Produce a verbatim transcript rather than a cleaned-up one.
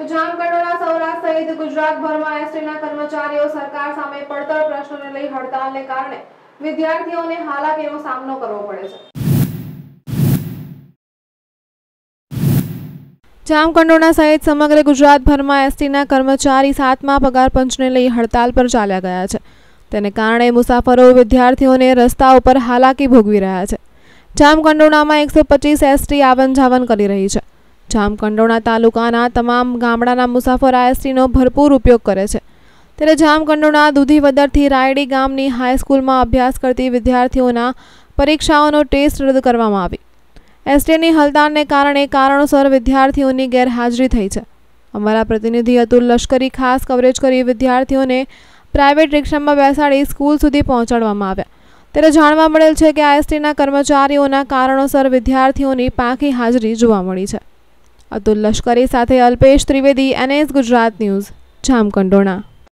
જામકંડોરણા સૌરાષ્ટ્ર સહિત ગુજરાતભરમાં એસટીના કર્મચારીઓ સરકાર સામે પડતર પ્રશ્નોને લઈ હડતાલને કારણે વિદ્યાર્થીઓને હાલાકીનો સામનો કરવો પડે છે। જામકંડોરણા સહિત સમગ્ર ગુજરાતભરમાં એસટીના કર્મચારી સાતમા પગાર પંચને લઈ હડતાલ પર ચાલ્યા ગયા છે। તેને કારણે મુસાફરો વિદ્યાર્થીઓને રસ્તા ઉપર હાલાકી ભોગવી રહ્યા છે। જામકંડોરણામાં એકસો પચીસ એસટી આવન જાવન કરી રહી છે। જામકંડોરણા તાલુકાના તમામ ગામડાના મુસાફર આ એસટીનો ભરપૂર ઉપયોગ કરે છે। ત્યારે જામકંડોરણા દૂધીવદરથી રાયડી ગામની હાઈસ્કૂલમાં અભ્યાસ કરતી વિદ્યાર્થીઓના પરીક્ષાઓનો ટેસ્ટ રદ કરવામાં આવી। એસટીની હડતાલને કારણે કારણોસર વિદ્યાર્થીઓની ગેરહાજરી થઈ છે। અમારા પ્રતિનિધિ અતુલ લશ્કરી ખાસ કવરેજ કરી વિદ્યાર્થીઓને પ્રાઇવેટ રિક્ષામાં બેસાડી સ્કૂલ સુધી પહોંચાડવામાં આવ્યા। ત્યારે જાણવા મળેલ છે કે આ એસટીના કર્મચારીઓના કારણોસર વિદ્યાર્થીઓની પાંખી હાજરી જોવા મળી છે। અતુલ લશ્કરી સાથે અલ્પેશ ત્રિવેદી, એનએસ ગુજરાત ન્યૂઝ, જામકંડોરણા।